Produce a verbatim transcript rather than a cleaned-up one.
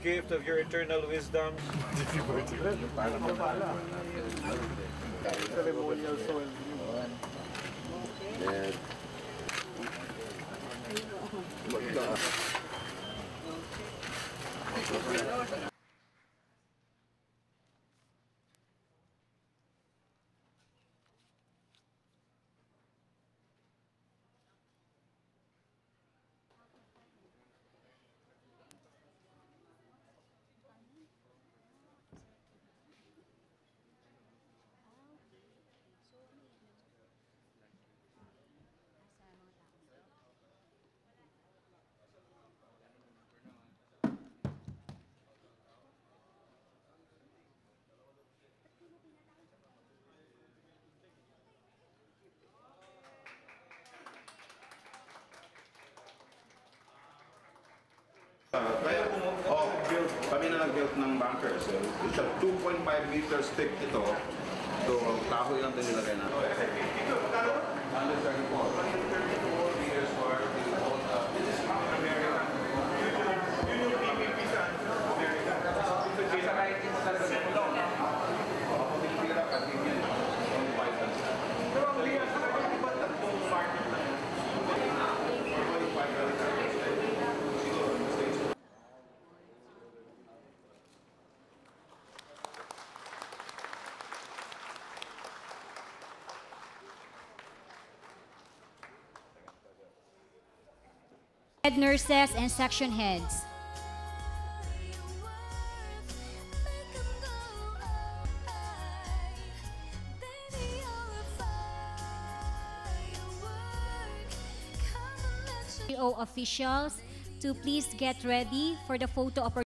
gift of your eternal wisdom. Ceremonial soil. Kaya oh, build, kami na nag-build ng bunker. So, it's a two point five meter stick ito. So, kahoy lang din nilagay na. one thirty-four meters for the whole America. Yun yung P P P sa America. Sa writing sa Senlo. Ako pinipira ka, tingin yung Python. Pero ang liya sa kanya, iba tatlong market na yun. Head nurses and section heads. D O H officials to please get ready for the photo opportunity.